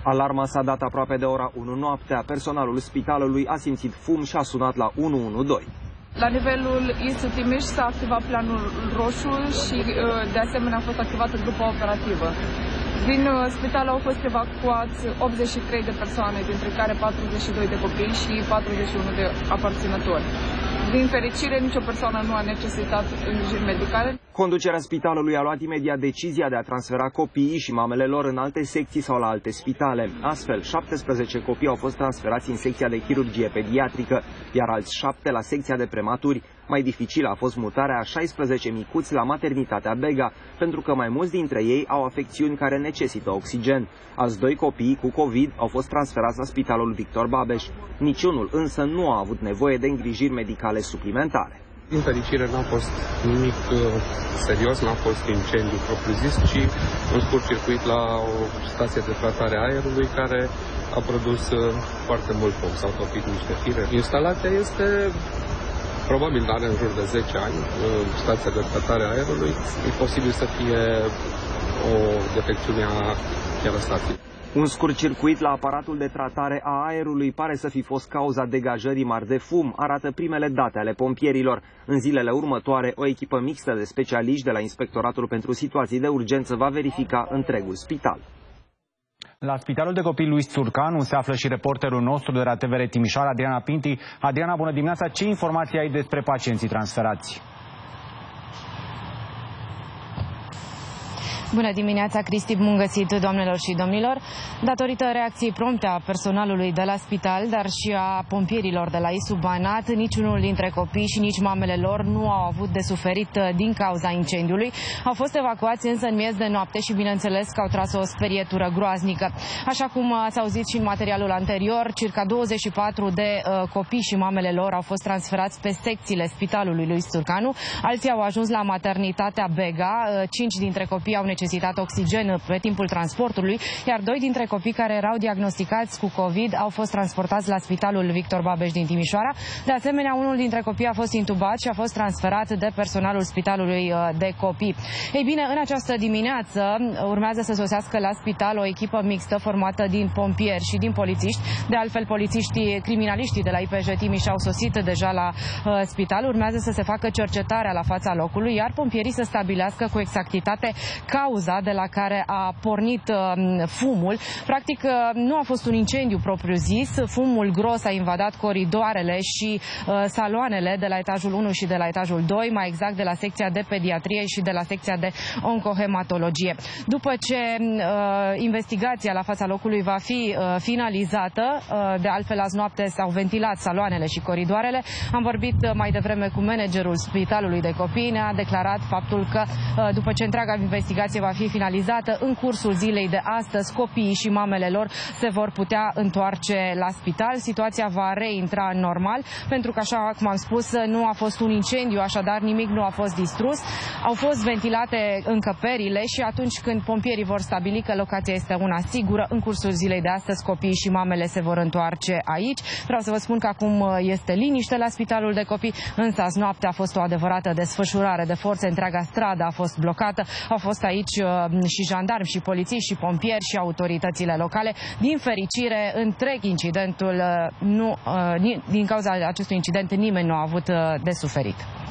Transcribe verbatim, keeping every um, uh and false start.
Alarma s-a dat aproape de ora unu noaptea. Personalul spitalului a simțit fum și a sunat la unu unu doi. La nivelul I S U Timiș s-a activat planul roșu și de asemenea a fost activată grupa operativă. Din spital au fost evacuați optzeci și trei de persoane, dintre care patruzeci și doi de copii și patruzeci și unu de aparținători. Din fericire, nicio persoană nu a necesitat îngrijiri medicale. Conducerea spitalului a luat imediat decizia de a transfera copiii și mamele lor în alte secții sau la alte spitale. Astfel, șaptesprezece copii au fost transferați în secția de chirurgie pediatrică, iar alți șapte la secția de prematuri. Mai dificilă a fost mutarea a șaisprezece micuți la maternitatea Bega, pentru că mai mulți dintre ei au afecțiuni care necesită oxigen. Alți doi copii cu COVID au fost transferați la Spitalul Victor Babeș. Niciunul însă nu a avut nevoie de îngrijiri medicale suplimentare. Din fericire n-a fost nimic serios, n-a fost incendiu propriu-zis, ci un scurt circuit la o stație de tratare a aerului care a produs foarte mult fum, s-au topit niște fire. Instalația este... probabil are în jur de zece ani, stația de tratare a aerului. E posibil să fie o defecțiune a termostatului. Un scurt circuit la aparatul de tratare a aerului pare să fi fost cauza degajării mari de fum, arată primele date ale pompierilor. În zilele următoare, o echipă mixtă de specialiști de la Inspectoratul pentru Situații de Urgență va verifica întregul spital. La Spitalul de Copii Luis Țurcanu se află și reporterul nostru de la T V R Timișoara, Adriana Pinti. Adriana, bună dimineața! Ce informații ai despre pacienții transferați? Bună dimineața, Cristi, bun găsit, doamnelor și domnilor. Datorită reacției prompte a personalului de la spital, dar și a pompierilor de la I S U Banat, niciunul dintre copii și nici mamele lor nu au avut de suferit din cauza incendiului. Au fost evacuați însă în miez de noapte și bineînțeles că au tras o sperietură groaznică. Așa cum ați auzit și în materialul anterior, circa douăzeci și patru de uh, copii și mamele lor au fost transferați pe secțiile Spitalului Luis Țurcanu. Alții au ajuns la maternitatea Bega. Uh, cinci dintre copii au necesitat oxigen pe timpul transportului, iar doi dintre copii care erau diagnosticați cu COVID au fost transportați la Spitalul Victor Babeș din Timișoara. De asemenea, unul dintre copii a fost intubat și a fost transferat de personalul Spitalului de Copii. Ei bine, în această dimineață urmează să sosească la spital o echipă mixtă formată din pompieri și din polițiști. De altfel, polițiștii, criminaliștii de la I P J Timiș au sosit deja la uh, spital. Urmează să se facă cercetarea la fața locului, iar pompierii să stabilească cu exactitate cauza de la care a pornit uh, fumul. Practic, uh, nu a fost un incendiu propriu-zis. Fumul gros a invadat coridoarele și uh, saloanele de la etajul unu și de la etajul doi, mai exact de la secția de pediatrie și de la secția de oncohematologie. După ce uh, investigația la fața locului va fi uh, finalizată, uh, de altfel azi noapte s-au ventilat saloanele și coridoarele, am vorbit uh, mai devreme cu managerul Spitalului de Copii, ne-a declarat faptul că uh, după ce întreaga investigație va fi finalizată, în cursul zilei de astăzi, copiii și mamele lor se vor putea întoarce la spital. Situația va reintra în normal, pentru că, așa cum am spus, nu a fost un incendiu, așadar nimic nu a fost distrus. Au fost ventilate încăperile și atunci când pompierii vor stabili că locația este una sigură, în cursul zilei de astăzi copiii și mamele se vor întoarce aici. Vreau să vă spun că acum este liniște la Spitalul de Copii, însă azi noapte a fost o adevărată desfășurare de forțe, întreaga stradă a fost blocată, au fost aici și jandarmi și polițiști și pompieri și autoritățile locale. Din fericire, întreg incidentul, nu, din cauza acestui incident, nimeni nu a avut de suferit.